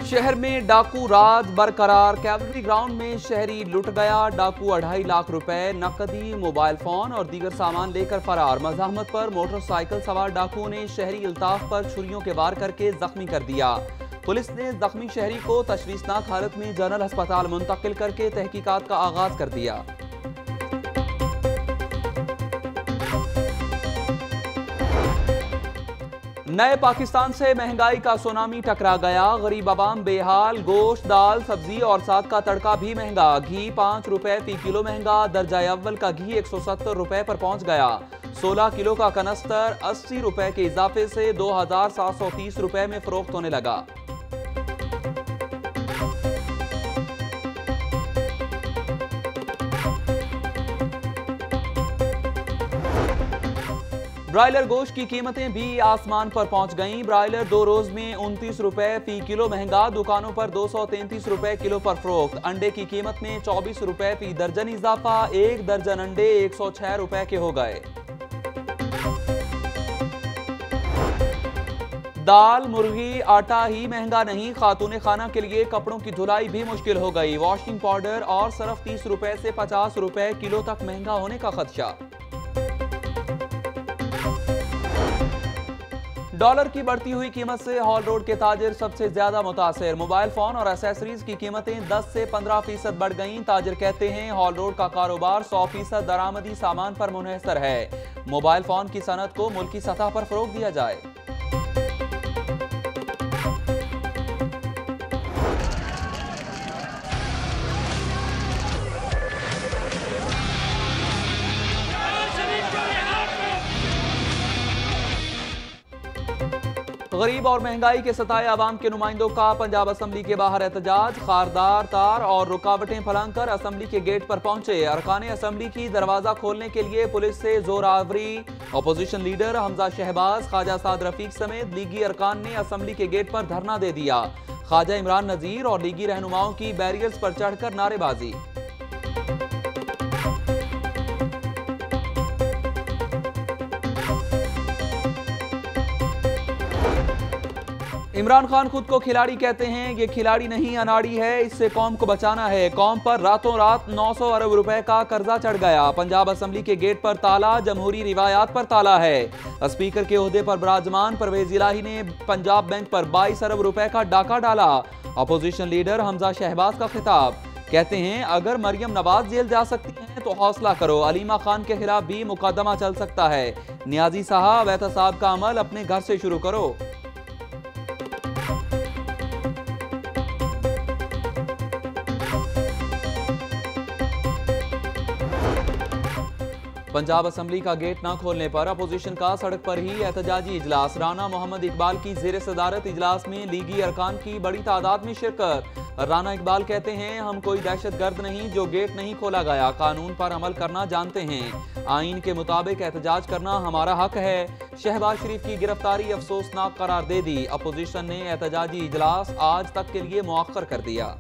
शहर में डाकू राज बरकरार। कैवलरी ग्राउंड में शहरी लुट गया। डाकू 2.5 लाख रुपए, नकदी, मोबाइल फोन और दीगर सामान लेकर फरार। मज़ाहमत पर मोटरसाइकिल सवार डाकुओं ने शहरी अल्ताफ पर छुरियों के वार करके जख्मी कर दिया। पुलिस ने जख्मी शहरी को तशवीशनाक हालत में जनरल अस्पताल मुंतकिल करके तहकीकात का आगाज कर दिया। नए पाकिस्तान से महंगाई का सुनामी टकरा गया। गरीब आवाम बेहाल। गोश्त, दाल, सब्जी और साग का तड़का भी महंगा। घी 5 रुपए फी किलो महंगा। दर्जा अव्वल का घी 170 रुपए पर पहुंच गया। 16 किलो का कनस्तर 80 रुपए के इजाफे से 2730 रुपए में फरोख्त होने लगा। ब्रायलर गोश्त की कीमतें भी आसमान पर पहुंच गईं। ब्रायलर 2 रोज में 29 रुपए फी किलो महंगा। दुकानों पर 233 रुपए किलो पर फरोख्त। अंडे की कीमत में 24 रुपए फी दर्जन इजाफा। 1 दर्जन अंडे 106 रुपए के हो गए। दाल, मुर्गी, आटा ही महंगा नहीं, खातून खाना के लिए कपड़ों की धुलाई भी मुश्किल हो गई। वॉशिंग पाउडर और सर्फ 30 रुपए से 50 रुपए किलो तक महंगा होने का खदशा। डॉलर की बढ़ती हुई कीमत से हॉल रोड के ताजिर सबसे ज्यादा मुतासिर। मोबाइल फोन और एसेसरीज की कीमतें 10 से 15% बढ़ गईं। ताजिर कहते हैं हॉल रोड का कारोबार 100% दरामदी सामान पर मुनहसर है। मोबाइल फोन की सनत को मुल्की सतह पर फरोग दिया जाए। गरीब और महंगाई के सताए आवाम के नुमाइंदों का पंजाब असम्बली के बाहर एहतजाज। खारदार तार और रुकावटें फलांग कर असम्बली के गेट पर पहुंचे। अरकान असम्बली की दरवाजा खोलने के लिए पुलिस से जोर आवरी। अपोजिशन लीडर हमजा शहबाज, ख्वाजा साद रफीक समेत लीगी अरकान ने असम्बली के गेट पर धरना दे दिया। ख्वाजा इमरान नजीर और लीगी रहनुमाओं की बैरियर्स पर चढ़कर नारेबाजी। इमरान-खान खुद को खिलाड़ी कहते हैं। ये खिलाड़ी नहीं अनाड़ी है, इससे कौम को बचाना है। कौम पर रातों रात 900 अरब रुपए का कर्जा चढ़ गया। पंजाब असम्बली के गेट पर ताला, जमहूरी रिवायात पर ताला है। स्पीकर के ओहदे पर विराजमान परवेज इलाही ने पंजाब बैंक पर 22 अरब रुपए का डाका डाला। अपोजिशन लीडर हमजा शहबाज का खिताब, कहते हैं अगर मरियम नवाज जेल जा सकती हैं तो हौसला करो। अलीमा खान के खिलाफ भी मुकदमा चल सकता है। नियाजी साहब, एहतसाब का अमल अपने घर से शुरू करो। पंजाब असम्बली का गेट न खोलने पर अपोजिशन का सड़क पर ही एहतजाजी इजलास। राना मोहम्मद इकबाल की जेर सदारत इजलास में लीगी अरकान की बड़ी तादाद में शिरकत। राना इकबाल कहते हैं हम कोई दहशतगर्द नहीं जो गेट नहीं खोला गया। कानून पर अमल करना जानते हैं। आइन के मुताबिक एहतजाज करना हमारा हक है। शहबाज शरीफ की गिरफ्तारी अफसोसनाक करार दे दी। अपोजिशन ने एहतजाजी इजलास आज तक के लिए मुअख्खर कर दिया।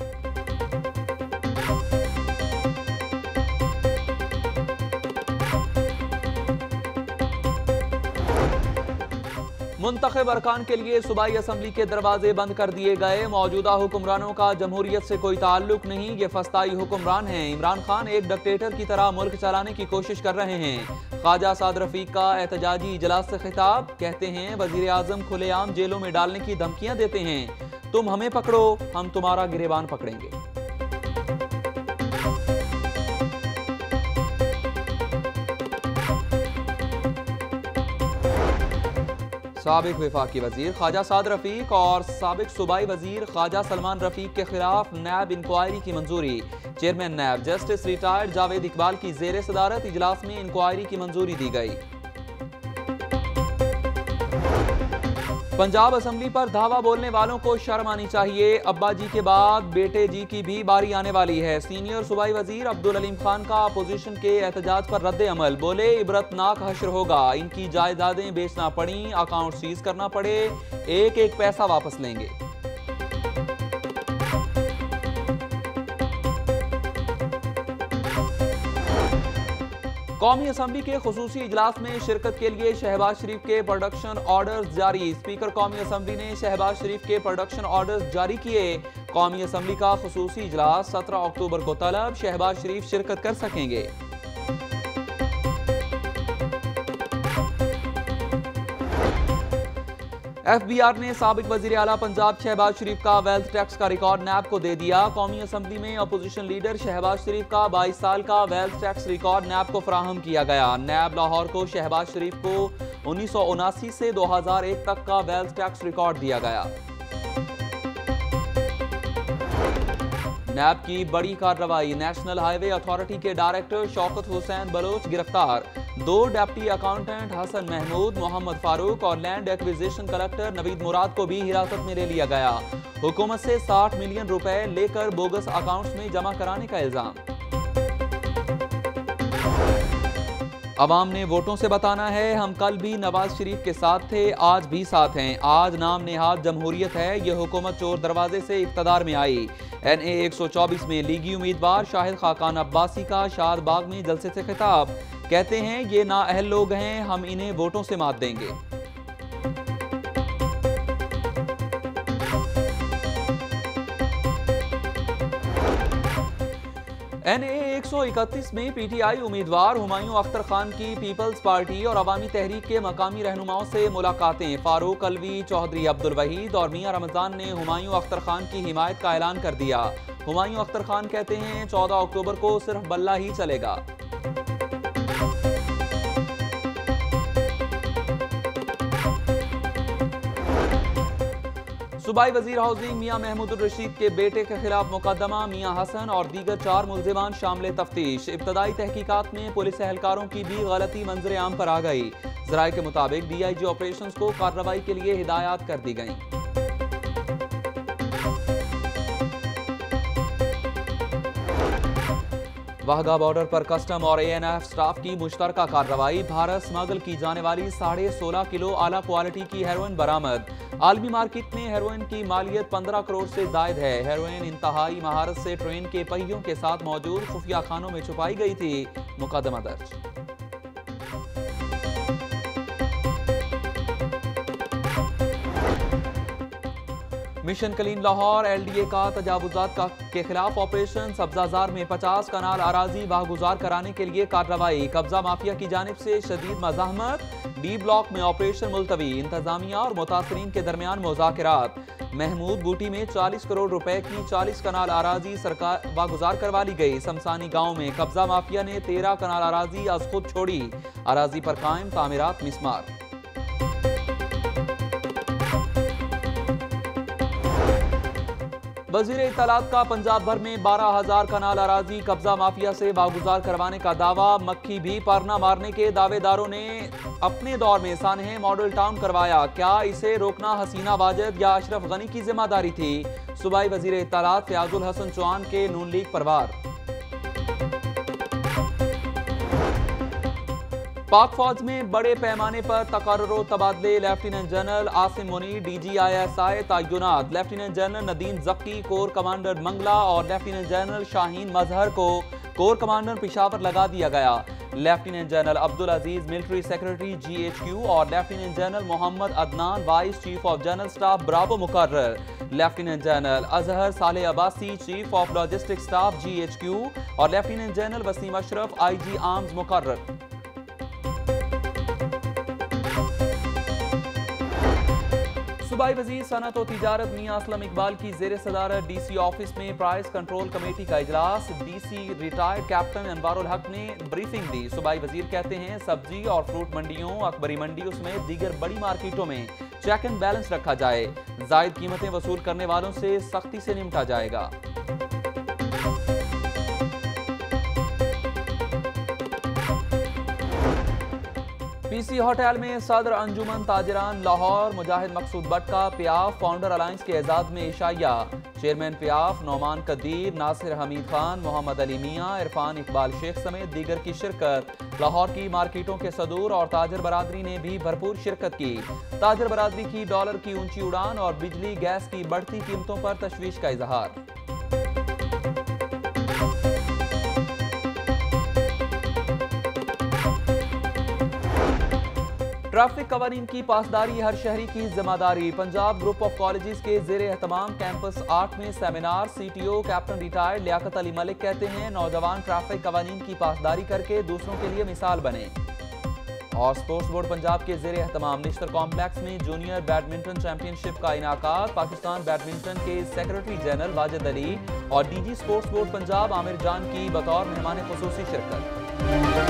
मुंतखब अरकान के लिए सूबाई असम्बली के दरवाजे बंद कर दिए गए। मौजूदा हुक्मरानों का जमहूरियत से कोई ताल्लुक नहीं, ये फस्ताई हुक्मरान हैं। इमरान-खान एक डिक्टेटर की तरह मुल्क चलाने की कोशिश कर रहे हैं। ख्वाजा साद रफीक का एहतजाजी इजलास से खिताब, कहते हैं वजीर आजम खुलेआम जेलों में डालने की धमकियां देते हैं। तुम हमें पकड़ो, हम तुम्हारा गिरेबान पकड़ेंगे। साबिक वफाकी वजीर ख्वाजा साद रफीक और साबिक सूबाई वजीर ख्वाजा सलमान रफीक के खिलाफ नैब इंक्वायरी की मंजूरी। Chairman NAB justice retired Javed Iqbal की जेर सदारत इजलास में इंक्वायरी की मंजूरी दी गई। पंजाब असम्बली पर धावा बोलने वालों को शर्म आनी चाहिए। अब्बा जी के बाद बेटे जी की भी बारी आने वाली है। सीनियर सूबाई वजीर अब्दुल अलीम खान का अपोजिशन के एहतजाज पर रद्द अमल, बोले इबरतनाक हश्र होगा। इनकी जायदादें बेचना पड़ी, अकाउंट सीज करना पड़े, एक एक पैसा वापस लेंगे। कौमी असम्बली के खुसूसी इजलास में शिरकत के लिए शहबाज शरीफ के प्रोडक्शन ऑर्डर्स जारी। स्पीकर कौमी असम्बली ने शहबाज शरीफ के प्रोडक्शन ऑर्डर्स जारी किए। कौमी असम्बली का खुसूसी इजलास 17 अक्टूबर को तलब, शहबाज शरीफ शिरकत कर सकेंगे। FBI ने साबिक वजीर आला पंजाब शहबाज शरीफ का वेल्थ टैक्स का रिकॉर्ड NAB को दे दिया। कौमी असम्बली में अपोजिशन लीडर शहबाज शरीफ का 22 साल का वेल्थ टैक्स रिकॉर्ड NAB को फराहम किया गया। NAB लाहौर को शहबाज शरीफ को 1979 से 2001 तक का वेल्थ टैक्स रिकॉर्ड दिया गया। NAB की बड़ी कार्रवाई, नेशनल हाईवे अथॉरिटी के डायरेक्टर शौकत हुसैन बलोच गिरफ्तार। 2 डेप्टी अकाउंटेंट हसन महमूद, मोहम्मद फारूक और land acquisition collector Naveed Murad को भी हिरासत में ले लिया गया। हुकूमत से 60 मिलियन रुपए लेकर बोगस अकाउंट्स में जमा कराने का इल्जाम। अवाम ने वोटों से बताना है, हम कल भी नवाज शरीफ के साथ थे, आज भी साथ हैं। आज नाम नेहाद जमहूरियत है, ये हुकूमत चोर दरवाजे से इक़्तिदार में आई। NA 124 में लीगी उम्मीदवार शाहिद खाकान अब्बासी का शादबाग में जलसे से खिताब। कहते हैं ये नाअहल लोग हैं, हम इन्हें वोटों से मात देंगे। NA 131 में PTI उम्मीदवार हुमायूं अख्तर खान की पीपल्स पार्टी और अवामी तहरीक के मकामी रहनुमाओं से मुलाकातें। फारूक अलवी, चौधरी अब्दुल वहीद और मियां रमजान ने हुमायूं अख्तर खान की हिमायत का ऐलान कर दिया। हुमायूं अख्तर खान कहते हैं 14 अक्टूबर को सिर्फ बल्ला ही चलेगा। सूबाई वजीर हाउसिंग मियां महमूद रशीद के बेटे के खिलाफ मुकदमा, मियां हसन और दीगर 4 मुल्जिमान शामिल तफ्तीश। इब्तदाई तहकीकात में पुलिस एहलकारों की भी गलती मंजर आम पर आ गई। ज़राए के मुताबिक DIG ऑपरेशंस को कार्रवाई के लिए हिदायत कर दी गई। वाहगा बॉर्डर पर कस्टम और ANF स्टाफ की मुश्तरका कार्रवाई। भारत स्मगल की जाने वाली 16.5 किलो आला क्वालिटी की हेरोइन बरामद। आलमी मार्केट में हेरोइन की मालियत 15 करोड़ से जायद है। हेरोइन इंतहाई महारत से ट्रेन के पहियों के साथ मौजूद खुफिया खानों में छुपाई गई थी। मुकदमा दर्ज। मिशन क्लीन लाहौर LDA का तजावुजात के खिलाफ ऑपरेशन। सब्जाजार में 50 कनाल अराजी वाहगुजार कराने के लिए कार्रवाई। कब्जा माफिया की जानिब से शदीद मज़ाहमत। D ब्लॉक में ऑपरेशन मुलतवी। इंतजामिया और मुतासरीन के दरमियान मुज़ाकरात। महमूद बूटी में 40 करोड़ रुपए की 40 कनाल अराजी सरकार वागुजार करवा ली गई। शमसानी गांव में कब्जा माफिया ने 13 कनाल अराजी आज खुद छोड़ी। अराजी पर कायम तामीरात मिसमार। वजीर इत्तलात का पंजाब भर में 12,000 कनाल अराजी कब्जा माफिया से वागुजार करवाने का दावा। मक्खी भी पर न मारने के दावेदारों ने अपने दौर में सानहे मॉडल टाउन करवाया। क्या इसे रोकना हसीना वाजिद या अशरफ गनी की जिम्मेदारी थी? सूबाई वजीर इत्तलात फयाजुल हसन चौहान के नून लीग परवार। पाक फौज में बड़े पैमाने पर तकर्रुर तबादले। Lieutenant general Asim Munir DG ISI तयनात। Lieutenant general Nadeem Zakki corps commander Mangla और लेफ्टिनेंट जनरल शाहीन मजहर को कोर कमांडर पेशावर लगा दिया गया। Lieutenant general Abdul Aziz military secretary GHQ और lieutenant general Mohammad Adnan vice chief of general staff ब्रावो मुकर्रर। Lieutenant general Azhar Saleh Abbasi chief of logistic staff GHQ और lieutenant general Waseem Ashraf IG arms मुकर्रर। सूबाई वजीर सनत और तिजारत मियां असलम इकबाल की जेर सदारत DC ऑफिस में प्राइस कंट्रोल कमेटी का इजलास। DC रिटायर्ड कैप्टन अनवारुल हक ने ब्रीफिंग दी। सूबाई वजीर कहते हैं सब्जी और फ्रूट मंडियों, अकबरी मंडियों समेत दीगर बड़ी मार्केटों में चेक एंड बैलेंस रखा जाए। जायद कीमतें वसूल करने वालों से सख्ती से निपटा जाएगा। PC होटल में सदर अंजुमन ताजिरान लाहौर मुजाहिद मकसूद बट का पियाफ फाउंडर अलायंस के एजाज में इशाया। चेयरमैन पियाफ नौमान कदीर, नासिर हमीद खान, मोहम्मद अली मियाँ, इरफान इकबाल शेख समेत दीगर की शिरकत। लाहौर की मार्केटों के सदूर और ताजर बरादरी ने भी भरपूर शिरकत की। ताजर बरादरी की डॉलर की ऊंची उड़ान और बिजली गैस की बढ़ती कीमतों पर तशवीश का इजहार। ट्रैफिक कवानीन की पासदारी हर शहरी की जिम्मेदारी। पंजाब ग्रुप ऑफ कॉलेजेस के जेर एहतमाम कैंपस 8 में seminar. CTO captain retired Liaquat Ali Malik कहते हैं नौजवान ट्रैफिक कवानीन की पासदारी करके दूसरों के लिए मिसाल बने। और स्पोर्ट्स बोर्ड पंजाब के जेर एहतमाम निश्तर कॉम्प्लेक्स में जूनियर बैडमिंटन चैंपियनशिप का इनाकात। पाकिस्तान बैडमिंटन के सेक्रेटरी जनरल वाजिद अली और DG sports board Punjab Aamir Jan की बतौर मेहमान खुसूसी शिरकत।